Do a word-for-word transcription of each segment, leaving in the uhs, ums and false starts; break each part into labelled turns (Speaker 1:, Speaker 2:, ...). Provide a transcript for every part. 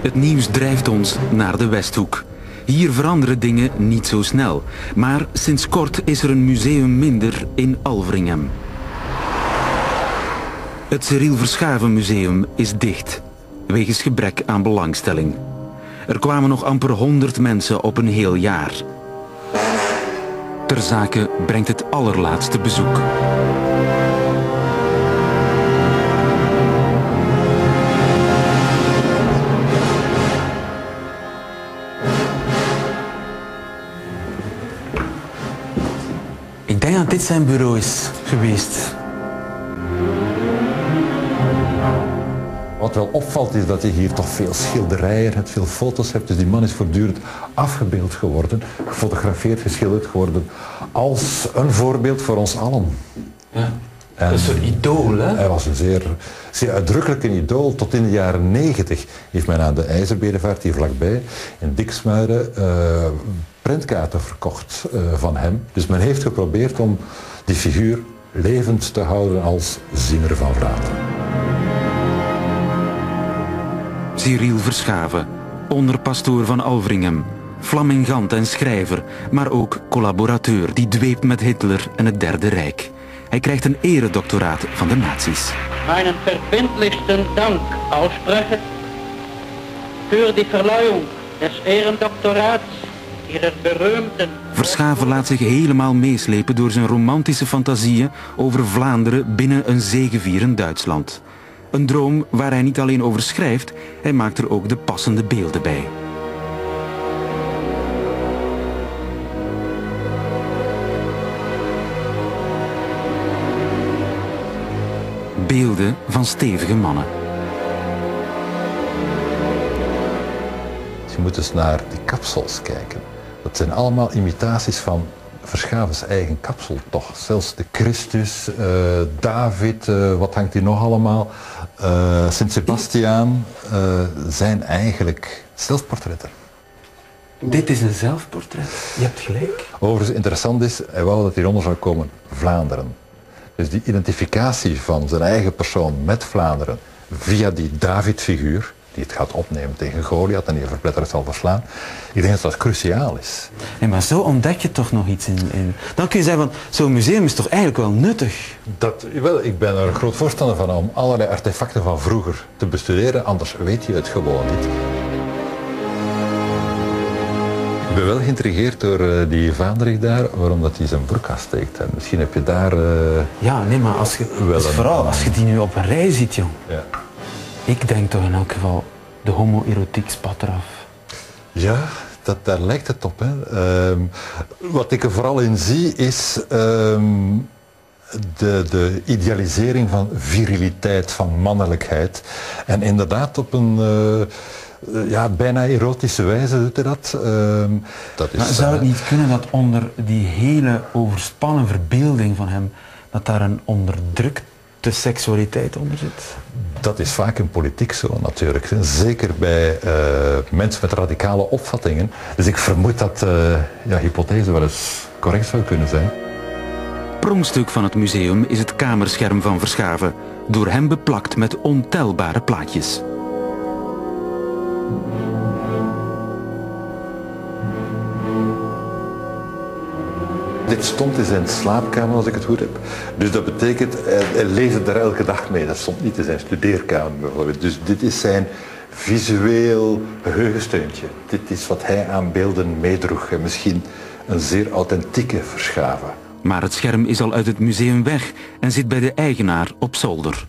Speaker 1: Het nieuws drijft ons naar de Westhoek. Hier veranderen dingen niet zo snel. Maar sinds kort is er een museum minder in Alvringhem. Het Cyril Verschaven Museum is dicht, wegens gebrek aan belangstelling. Er kwamen nog amper honderd mensen op een heel jaar. Ter zake brengt het allerlaatste bezoek.
Speaker 2: Ik denk dat dit zijn bureau is geweest.
Speaker 3: Wat wel opvalt is dat je hier toch veel schilderijen hebt, veel foto's hebt. Dus die man is voortdurend afgebeeld geworden, gefotografeerd, geschilderd geworden. Als een voorbeeld voor ons allen.
Speaker 2: Ja. Dat is een idool, hè?
Speaker 3: Hij was een zeer, zeer uitdrukkelijk een idool. Tot in de jaren negentig heeft men aan de IJzerbedevaart hier vlakbij in Diksmuiden uh, prentkaarten verkocht uh, van hem. Dus men heeft geprobeerd om die figuur levend te houden als ziener van Vlaanderen.
Speaker 1: Cyril Verschaven, onderpastoor van Alvringhem, flamingant en schrijver, maar ook collaborateur die dweept met Hitler en het Derde Rijk. Hij krijgt een eredoctoraat van de nazi's.
Speaker 4: Mijn verbindlichsten Dank ausspreche für die Verleihung des Ehrendoktorats ihrer berühmten...
Speaker 1: Verschaven laat zich helemaal meeslepen door zijn romantische fantasieën over Vlaanderen binnen een zegevierend Duitsland. Een droom waar hij niet alleen over schrijft, hij maakt er ook de passende beelden bij. Beelden van stevige mannen.
Speaker 3: Je moet eens naar die kapsels kijken. Dat zijn allemaal imitaties van Verschaven's eigen kapsel toch. Zelfs de Christus, uh, David, uh, wat hangt hier nog allemaal, uh, Sint-Sebastiaan, uh, zijn eigenlijk zelfportretten.
Speaker 2: Dit is een zelfportret. Je hebt gelijk.
Speaker 3: Overigens interessant is, hij wou dat hieronder zou komen Vlaanderen. Dus die identificatie van zijn eigen persoon met Vlaanderen via die David-figuur, die het gaat opnemen tegen Goliath en die verpletterd zal verslaan. Ik denk dat dat cruciaal is.
Speaker 2: Nee, maar zo ontdek je toch nog iets in... in... Dan kun je zeggen, van zo'n museum is toch eigenlijk wel nuttig?
Speaker 3: Dat, wel, ik ben er een groot voorstander van om allerlei artefacten van vroeger te bestuderen, anders weet je het gewoon niet. Ik ben wel geïntrigeerd door uh, die Vaandrig daar, waarom dat hij zijn broek afsteekt. En misschien heb je daar... Uh,
Speaker 2: ja, nee, maar als je,
Speaker 3: wel
Speaker 2: dus
Speaker 3: een,
Speaker 2: vooral als je die nu op een rij ziet, jong.
Speaker 3: Ja.
Speaker 2: Ik denk toch in elk geval, de homoerotiek spat eraf.
Speaker 3: Ja, dat, daar lijkt het op. Hè. Uh, wat ik er vooral in zie is uh, de, de idealisering van viriliteit, van mannelijkheid. En inderdaad op een... Uh, Ja, bijna erotische wijze doet hij dat. Uh, dat is,
Speaker 2: maar zou het niet kunnen dat onder die hele overspannen verbeelding van hem, dat daar een onderdrukte seksualiteit onder zit?
Speaker 3: Dat is vaak in politiek zo natuurlijk. Zeker bij uh, mensen met radicale opvattingen. Dus ik vermoed dat uh, ja, hypothese wel eens correct zou kunnen zijn.
Speaker 1: Pronkstuk van het museum is het kamerscherm van Verschaven, door hem beplakt met ontelbare plaatjes.
Speaker 3: Dit stond in zijn slaapkamer, als ik het goed heb. Dus dat betekent, hij, hij leest er elke dag mee. Dat stond niet in zijn studeerkamer bijvoorbeeld. Dus dit is zijn visueel geheugensteuntje. Dit is wat hij aan beelden meedroeg. En misschien een zeer authentieke Verschaven.
Speaker 1: Maar het scherm is al uit het museum weg en zit bij de eigenaar op zolder.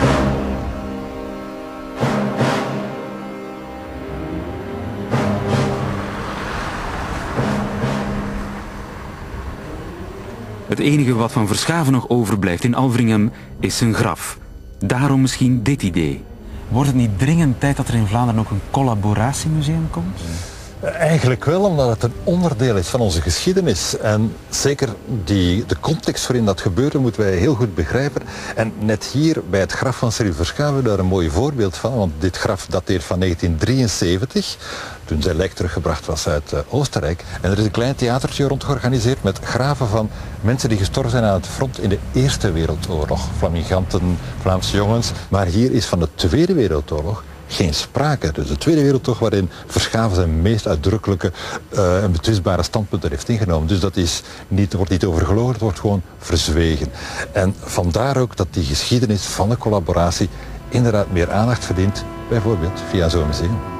Speaker 1: Het enige wat van Verschaven nog overblijft in Alvringhem is zijn graf. Daarom misschien dit idee.
Speaker 2: Wordt het niet dringend tijd dat er in Vlaanderen ook een collaboratiemuseum komt?
Speaker 3: Eigenlijk wel, omdat het een onderdeel is van onze geschiedenis. En zeker die, de context waarin dat gebeurde moeten wij heel goed begrijpen. En net hier bij het graf van Cyril Verschaven daar een mooi voorbeeld van. Want dit graf dateert van negentien drieënzeventig, toen zijn lijk teruggebracht was uit uh, Oostenrijk. En er is een klein theatertje rond georganiseerd met graven van mensen die gestorven zijn aan het front in de Eerste Wereldoorlog. Flaminganten, Vlaamse jongens. Maar hier is van de Tweede Wereldoorlog geen sprake. Dus de Tweede Wereldoorlog waarin Verschaven zijn meest uitdrukkelijke uh, en betwistbare standpunten heeft ingenomen. Dus dat is niet, er wordt niet over gelogen, het wordt gewoon verzwegen. En vandaar ook dat die geschiedenis van de collaboratie inderdaad meer aandacht verdient, bijvoorbeeld via zo'n museum.